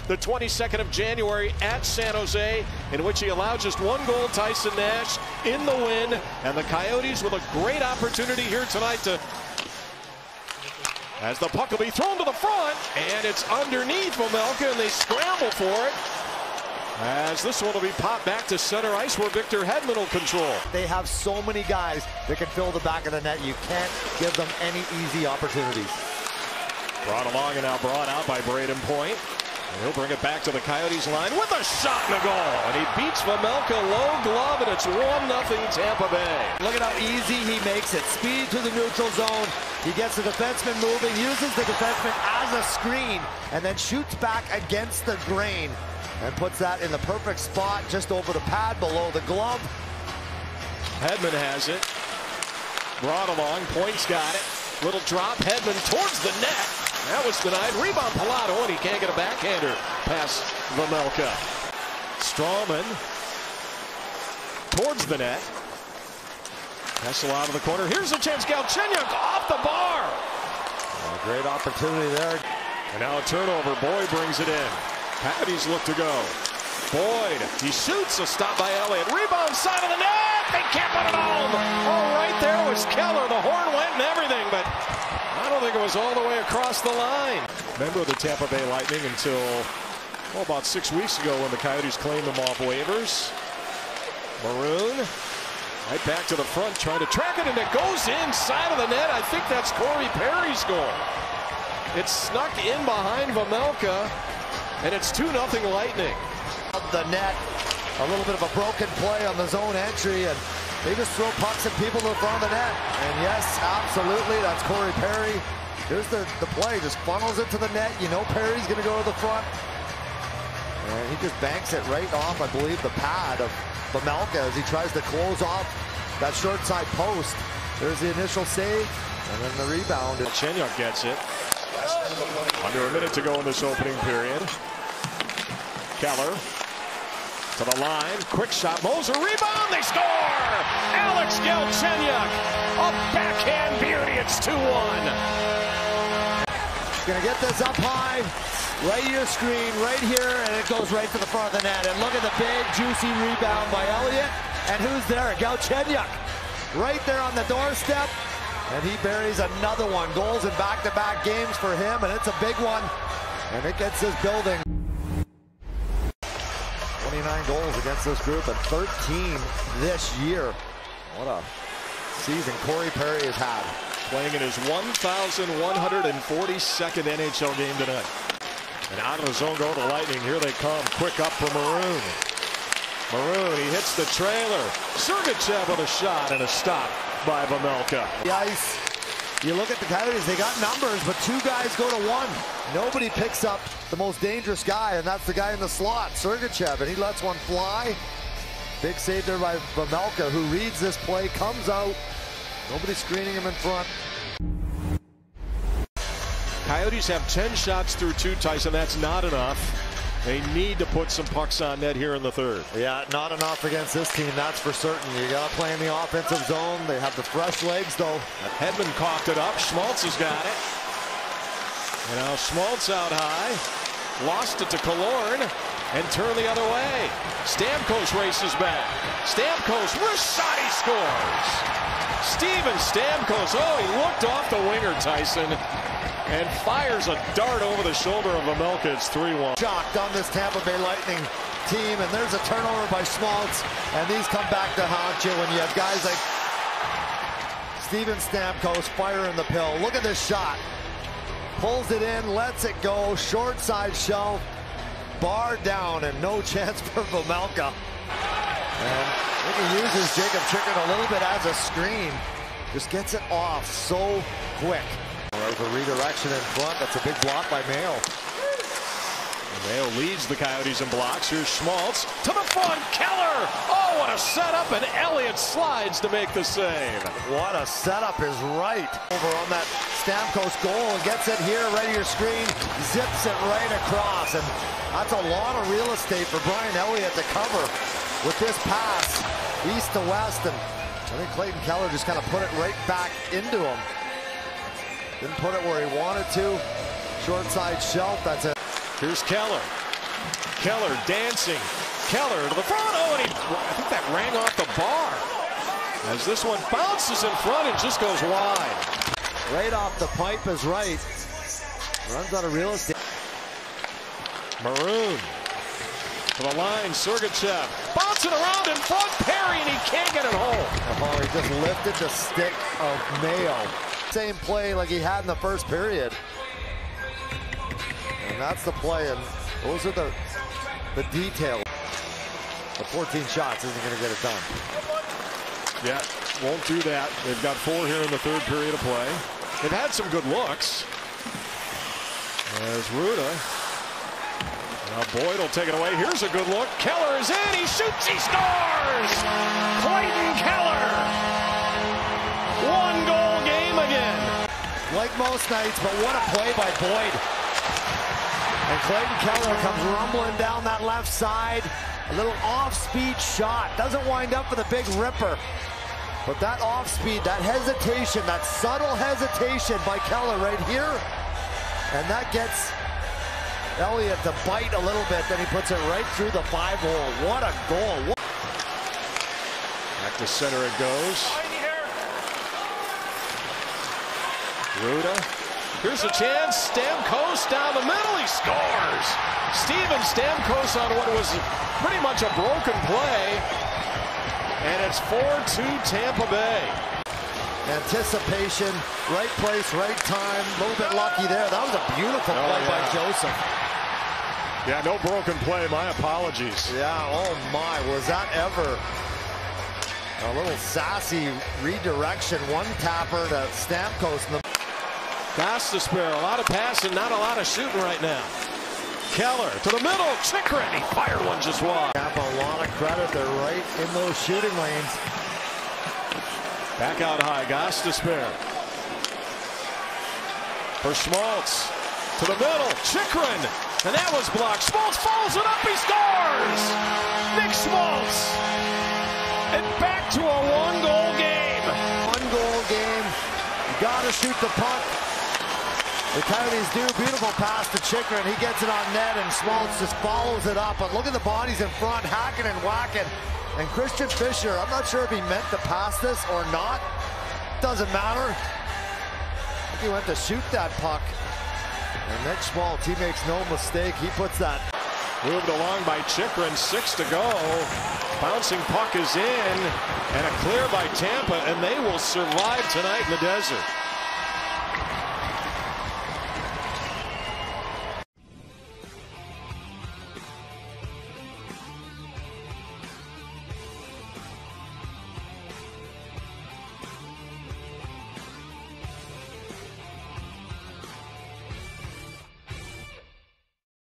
the 22nd of January at San Jose, in which he allowed just one goal. Tyson Nash in the win, and the Coyotes with a great opportunity here tonight to, as the puck will be thrown to the front, and it's underneath Vejmelka, and they scramble for it. As this one will be popped back to center ice, where Victor Hedman will control. They have so many guys that can fill the back of the net. You can't give them any easy opportunities. Brought along and now brought out by Braden Point. And he'll bring it back to the Coyotes line with a shot and a goal. And he beats Vejmelka low glove, and it's 1-0 Tampa Bay. Look at how easy he makes it. Speed to the neutral zone. He gets the defenseman moving, uses the defenseman as a screen, and then shoots back against the grain. And puts that in the perfect spot just over the pad below the glove. Hedman has it. Brought along. Point's got it. Little drop. Hedman towards the net. That was denied. Rebound Pilato, and he can't get a backhander past Vejmelka. Strawman towards the net. Kessel out of the corner. Here's a chance. Galchenyuk off the bar. A great opportunity there. And now a turnover. Boyd brings it in. Coyotes look to go. Boyd, he shoots, a stop by Elliott. Rebound, side of the net. They can't put it home. Oh, right there was Keller. The horn went and everything, but I don't think it was all the way across the line. Member of the Tampa Bay Lightning until, about 6 weeks ago when the Coyotes claimed them off waivers. Maroon, right back to the front, trying to track it, and it goes inside of the net. I think that's Corey Perry's goal. It snuck in behind Vejmelka. And it's 2-0 Lightning. The net, a little bit of a broken play on the zone entry, and they just throw pucks at people to the front of the net. And yes, absolutely, that's Corey Perry. Here's the play, just funnels it to the net. You know Perry's going to go to the front. And he just banks it right off, I believe, the pad of Vejmelka as he tries to close off that short side post. There's the initial save, and then the rebound. Galchenyuk gets it. Under a minute to go in this opening period. Keller to the line. Quick shot. Moser rebound. They score! Alex Galchenyuk. A backhand beauty. It's 2-1. Gonna get this up high. Right to your screen. Right here. And it goes right to the front of the net. And look at the big, juicy rebound by Elliott. And who's there? Galchenyuk. Right there on the doorstep. And he buries another one. Goals in back-to-back games for him, and it's a big one. And it gets this building. 29 goals against this group and 13 this year. What a season Corey Perry has had. Playing in his 1,142nd NHL game tonight. And out of the zone go the Lightning. Here they come. Quick up for Maroon. Maroon, he hits the trailer. Sergachev with a shot and a stop by Vejmelka. The ice, you look at the Coyotes, they got numbers, but two guys go to one. Nobody picks up the most dangerous guy, and that's the guy in the slot, Sergachev, and he lets one fly. Big save there by Vejmelka, who reads this play, comes out. Nobody screening him in front. Coyotes have 10 shots through 2, Tyson. That's not enough. They need to put some pucks on net here in the third. Yeah, not enough against this team, that's for certain. You got to play in the offensive zone. They have the fresh legs, though. Hedman coughed it up. Schmaltz has got it. And now Schmaltz out high. Lost it to Killorn and turned the other way. Stamkos races back. Stamkos, wrist shot, he scores. Steven Stamkos, oh, he looked off the winger, Tyson, and fires a dart over the shoulder of Vejmelka. It's 3-1. Shocked on this Tampa Bay Lightning team, and there's a turnover by Schmaltz, and these come back to haunt you when you have guys like Steven Stamkos firing the pill. Look at this shot. Pulls it in, lets it go, short side shelf, bar down, and no chance for Vejmelka. And I think he uses Jacob Chicken a little bit as a screen. Just gets it off so quick. There's a redirection in front. That's a big block by Mayo. Mayo leads the Coyotes in blocks. Here's Schmaltz to the front. Keller! Oh, what a setup, and Elliott slides to make the save. What a setup is right. Over on that Stamkos goal and gets it here right to your screen. Zips it right across, and that's a lot of real estate for Brian Elliott to cover with this pass east to west. And I think Clayton Keller just kind of put it right back into him. Didn't put it where he wanted to. Short side shelf, that's it. Here's Keller. Keller dancing. Keller to the front. Oh, and I think that rang off the bar. As this one bounces in front and just goes wide. Right off the pipe is right. Runs out of real estate. Maroon to the line. Sergachev bouncing around in front. Perry, and he can't get it home. Oh, he just lifted the stick of Mayo. Same play like he had in the first period. And that's the play, and those are the details. The 14 shots isn't going to get it done. Yeah, won't do that. They've got 4 here in the third period of play. They've had some good looks. As Ruda. Now Boyd will take it away. Here's a good look. Keller is in. He shoots. He scores! Clayton Keller. 1-goal game again. Like most nights, but what a play by Boyd. And Clayton Keller comes rumbling down that left side. A little off-speed shot. Doesn't wind up with a big ripper. But that off-speed, that hesitation, that subtle hesitation by Keller right here. And that gets Elliott to bite a little bit. Then he puts it right through the 5-hole. What a goal. Back to center it goes. Ruda. Here's a chance. Stamkos down the middle. He scores. Steven Stamkos on what was pretty much a broken play. And it's 4-2 Tampa Bay. Anticipation, right place, right time. A little bit lucky there. That was a beautiful play by Joseph. Yeah, no broken play. My apologies. Yeah, oh my. Was that ever a little sassy redirection. One tapper to Stamkos. Gostisbehere, a lot of passing, not a lot of shooting right now. Keller to the middle. Chikrin, he fired one just wide. Have a lot of credit. They're right in those shooting lanes. Back out high. Gostisbehere. For Schmaltz. To the middle. Chikrin. And that was blocked. Schmaltz follows it up. He scores! Nick Schmaltz. And back to a 1-goal game. 1-goal game. You got to shoot the puck. The Coyotes do. Beautiful pass to Chikrin. He gets it on net, and Schmaltz just follows it up. But look at the bodies in front, hacking and whacking. And Christian Fischer, I'm not sure if he meant to pass this or not. Doesn't matter. I think he went to shoot that puck. And Nick Schmaltz, he makes no mistake. He puts that. Moved along by Chikrin, 6 to go. Bouncing puck is in, and a clear by Tampa, and they will survive tonight in the desert.